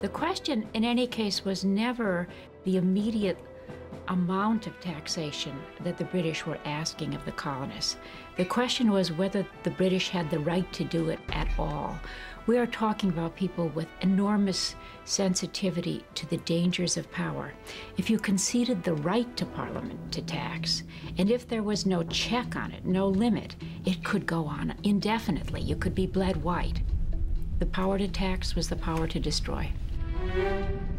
The question, in any case, was never the immediate amount of taxation that the British were asking of the colonists. The question was whether the British had the right to do it at all. We are talking about people with enormous sensitivity to the dangers of power. If you conceded the right to Parliament to tax, and if there was no check on it, no limit, it could go on indefinitely. You could be bled white. The power to tax was the power to destroy.